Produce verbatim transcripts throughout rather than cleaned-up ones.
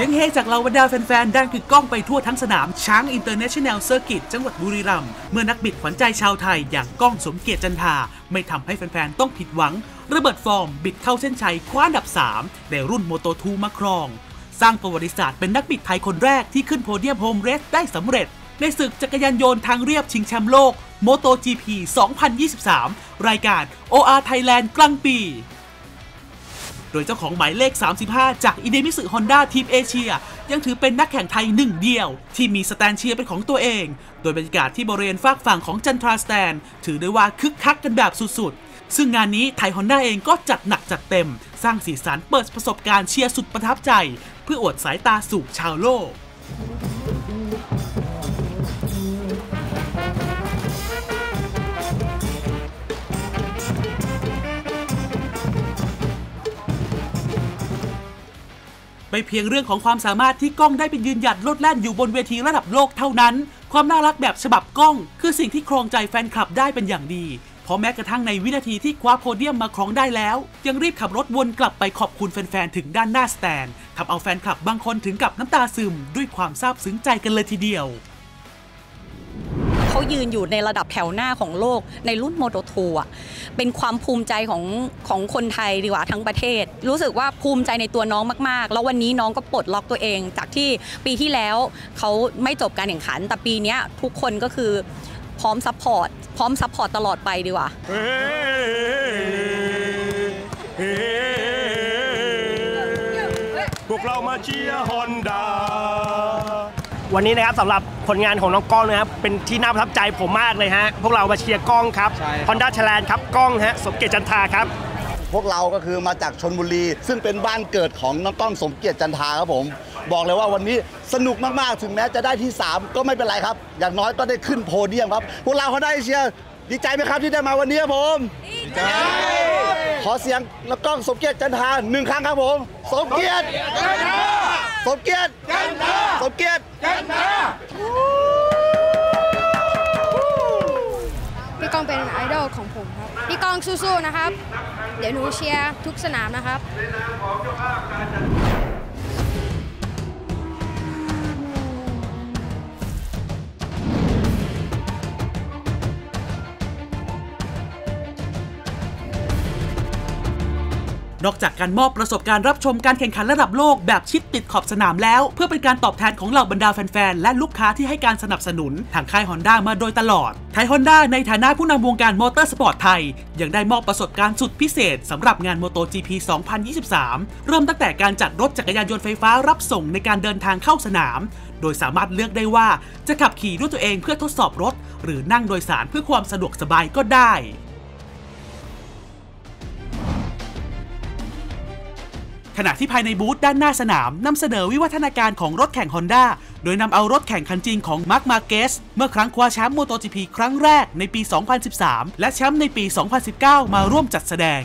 เฮจากเหล่าบรรดาแฟนๆดังกึกก้องไปทั่วทั้งสนามช้างอินเตอร์เนชั่นแนลเซอร์กิตจังหวัดบุรีรัมย์เมื่อนักบิดขวัญใจชาวไทยอย่างก้องสมเกียรติจันทาไม่ทำให้แฟนๆต้องผิดหวังระเบิดฟอร์มบิดเข้าเส้นชัยคว้าอันดับสามในรุ่นโมโตทูมาครองสร้างประวัติศาสตร์เป็นนักบิดไทยคนแรกที่ขึ้นโพเดียมโฮมเรสได้สำเร็จในศึกจักรยานยนต์ทางเรียบชิงแชมป์โลก โมโต จี พี สองพันยี่สิบสาม รายการ โอ อาร์ Thailand กลางปีโดยเจ้าของหมายเลขสามสิบห้าจากอิเดมิสึฮอนด้าทีมเอเชียยังถือเป็นนักแข่งไทยหนึ่งเดียวที่มีสแตนเชียร์เป็นของตัวเองโดยบรรยากาศที่บริเวณฝากฝั่งของจันทราสแตนถือได้ว่าคึกคักกันแบบสุดๆซึ่งงานนี้ไทยฮอนด้าเองก็จัดหนักจัดเต็มสร้างสีสันเปิดประสบการณ์เชียร์สุดประทับใจเพื่ออวดสายตาสู่ชาวโลกไม่เพียงเรื่องของความสามารถที่ก้องได้เป็นยืนหยัดโลดแล่นอยู่บนเวทีระดับโลกเท่านั้นความน่ารักแบบฉบับก้องคือสิ่งที่ครองใจแฟนคลับได้เป็นอย่างดีเพราะแม้กระทั่งในวินาทีที่คว้าโพเดียมมาครองได้แล้วยังรีบขับรถวนกลับไปขอบคุณแฟนๆถึงด้านหน้าสแตนทำเอาแฟนคลับบางคนถึงกับน้ำตาซึมด้วยความซาบซึ้งใจกันเลยทีเดียวเขายืนอยู่ในระดับแถวหน้าของโลกในรุ่นโมโตทูอ่ะเป็นความภูมิใจของของคนไทยดีกว่าทั้งประเทศรู้สึกว่าภูมิใจในตัวน้องมากๆแล้ววันนี้น้องก็ปลดล็อกตัวเองจากที่ปีที่แล้วเขาไม่จบการแข่งขันแต่ปีนี้ทุกคนก็คือพร้อมซัพพอร์ตพร้อมซัพพอร์ตตลอดไปดีกว่าพวกเรามาเชียร์ฮอนด้าวันนี้นะครับสำหรับผลงานของน้องก้องนะครับเป็นที่น่าประทับใจผมมากเลยฮะพวกเรามาเชียร์ก้องครับ Honda Thailand ครับก้องฮะสมเกียรติจันทาครับพวกเราก็คือมาจากชลบุรีซึ่งเป็นบ้านเกิดของน้องก้องสมเกียรติจันทาครับผมบอกเลยว่าวันนี้สนุกมากๆถึงแม้จะได้ที่สามก็ไม่เป็นไรครับอย่างน้อยก็ได้ขึ้นโพเดียมครับพวกเราเขาได้เชียร์ดีใจไหมครับที่ได้มาวันนี้ครับผมดีใจขอเสียงน้องก้องสมเกียรติจันทาหนึ่งครั้งครับผมสมเกียรติสมเกียรติจันทาสมเกียรติจันทาพี่ก้องเป็นไอดอลของผมครับพี่ก้องสู้ๆนะครับเดี๋ยวหนูเชียร์ทุกสนามนะครับนอกจากการมอบประสบการณ์รับชมการแข่งขันระดับโลกแบบชิดติดขอบสนามแล้วเพื่อเป็นการตอบแทนของเหล่าบรรดาแฟนๆและลูกค้าที่ให้การสนับสนุนทางค่าย Honda มาโดยตลอดไทย Honda ในฐานะผู้นำวงการมอเตอร์สปอร์ตไทยยังได้มอบประสบการณ์สุดพิเศษสำหรับงาน โมโต จี พี สองพันยี่สิบสาม เริ่มตั้งแต่การจัดรถจักรยานยนต์ไฟฟ้ารับส่งในการเดินทางเข้าสนามโดยสามารถเลือกได้ว่าจะขับขี่ด้วยตัวเองเพื่อทดสอบรถหรือนั่งโดยสารเพื่อความสะดวกสบายก็ได้ขณะที่ภายในบูธด้านหน้าสนามนำเสนอวิวัฒนาการของรถแข่ง Honda โดยนำเอารถแข่งคันจริงของมาร์ค มาร์เกสเมื่อครั้งคว้าแชมป์ โมโต จี พี ครั้งแรกในปี สองพันสิบสาม และแชมป์ในปี สองพันสิบเก้า มาร่วมจัดแสดง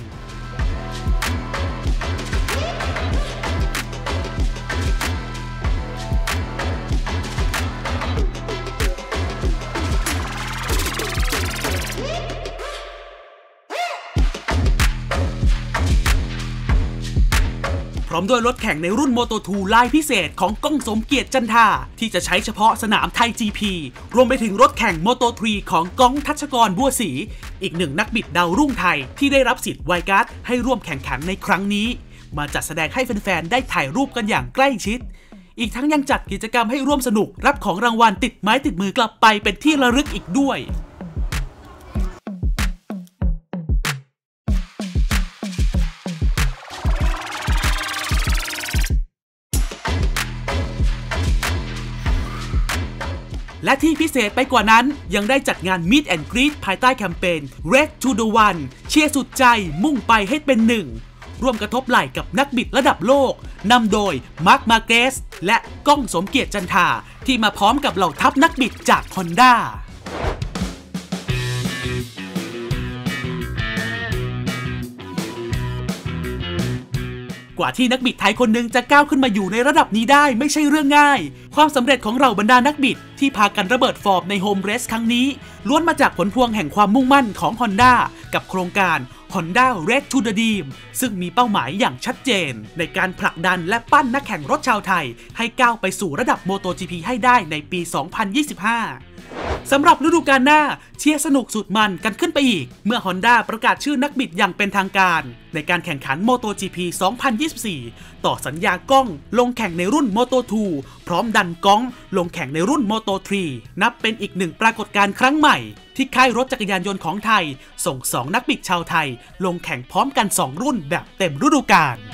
พร้อมด้วยรถแข่งในรุ่น โมโต ทู ลายพิเศษของก้องสมเกียรติจันทาที่จะใช้เฉพาะสนามไทย จี พี รวมไปถึงรถแข่ง โมโต ทรี ของก้องทัชกรบัวศรีอีกหนึ่งนักบิดดาวรุ่งไทยที่ได้รับสิทธิ์ไวการ์ดให้ร่วมแข่งขันในครั้งนี้มาจัดแสดงให้แฟนๆได้ถ่ายรูปกันอย่างใกล้ชิดอีกทั้งยังจัดกิจกรรมให้ร่วมสนุกรับของรางวัลติดไม้ติดมือกลับไปเป็นที่ระลึกอีกด้วยและที่พิเศษไปกว่านั้นยังได้จัดงาน Meet and Greet ภายใต้แคมเปญ Red to the One เชียร์สุดใจมุ่งไปให้เป็นหนึ่งร่วมกระทบไหล่กับนักบิดระดับโลกนำโดยมาร์ค มาร์เกสและก้องสมเกียรติจันทาที่มาพร้อมกับเหล่าทัพนักบิดจาก Hondaกว่าที่นักบิดไทยคนหนึ่งจะก้าวขึ้นมาอยู่ในระดับนี้ได้ไม่ใช่เรื่องง่ายความสำเร็จของเราบรรดานักบิดที่พากันระเบิดฟอร์มในโฮมเรสครั้งนี้ล้วนมาจากผลพวงแห่งความมุ่งมั่นของ Honda กับโครงการ Honda Race to the Dream ซึ่งมีเป้าหมายอย่างชัดเจนในการผลักดันและปั้นนักแข่งรถชาวไทยให้ก้าวไปสู่ระดับ MotoGP ให้ได้ในปี สองพันยี่สิบห้า สำหรับฤดูกาลหน้าเชียร์สนุกสุดมันกันขึ้นไปอีกเมื่อ Honda ประกาศชื่อนักบิดอย่างเป็นทางการในการแข่งขัน MotoGP สองพันยี่สิบสี่ ต่อสัญญากล้องลงแข่งในรุ่น โมโต ทู พร้อมดันก้องลงแข่งในรุ่น โมโต ทรี นับเป็นอีกหนึ่งปรากฏการณ์ครั้งใหม่ที่ค่ายรถจักรยานยนต์ของไทยส่งสองนักบิดชาวไทยลงแข่งพร้อมกันสองรุ่นแบบเต็มฤดูกาล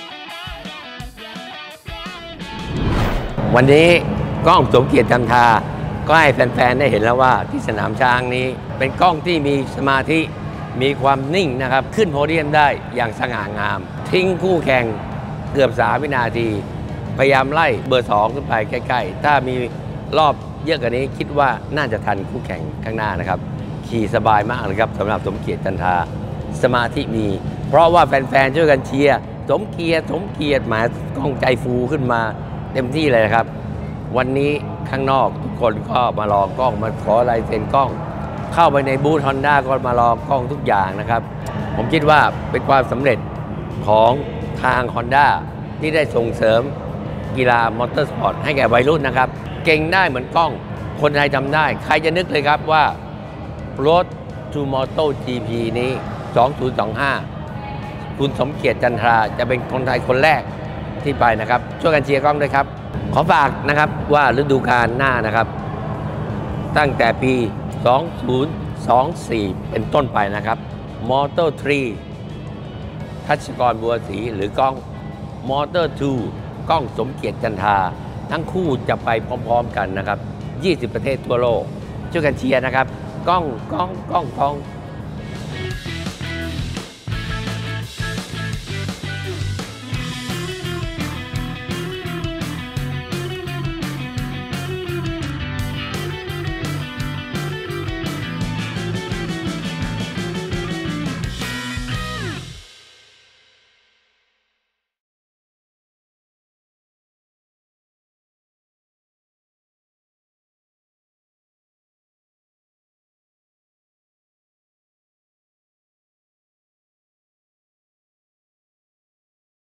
วันนี้กล้องสมเกียรติจันทราก็ให้แฟนๆได้เห็นแล้วว่าที่สนามช้างนี้เป็นกล้องที่มีสมาธิมีความนิ่งนะครับขึ้นโพเดียมได้อย่างสง่างามทิ้งคู่แข่งเกือบสามวินาทีพยายามไล่เบอร์สองขึ้นไปใกล้ๆถ้ามีรอบเยอะกว่านี้คิดว่าน่าจะทันคู่แข่งข้างหน้านะครับขี่สบายมากเลยครับสำหรับสมเกียรติจันทราสมาธิมีเพราะว่าแฟนๆช่วยกันเชียร์สมเกียรติสมเกียรติหมายกล้องใจฟูขึ้นมาเต็มที่เลยนะครับวันนี้ข้างนอกทุกคนก็มาลองกล้องมาขอลายเซ็นกล้องเข้าไปในบูธ Honda ก็มาลองกล้องทุกอย่างนะครับผมคิดว่าเป็นความสำเร็จของทาง Honda ที่ได้ส่งเสริมกีฬามอเตอร์สปอร์ตให้แก่วัยรุ่นนะครับเก่งได้เหมือนกล้องคนไทยทำได้ใครจะนึกเลยครับว่า Road to MotoGP นี้ สองพันยี่สิบห้า คุณสมเกียรติจันทราจะเป็นคนไทยคนแรกที่ไปนะครับช่วยกันเชียร์กล้องด้วยครับขอฝากนะครับว่าฤดูกาลหน้านะครับตั้งแต่ปี สองพันยี่สิบสี่ เป็นต้นไปนะครับ โมโต ทรี ทัชกรบัวศรีหรือกล้อง โมโต ทู กล้องสมเกียรติจันทราทั้งคู่จะไปพร้อมๆกันนะครับยี่สิบประเทศทั่วโลกช่วยกันเชียร์นะครับกล้องกล้องกล้องกล้อง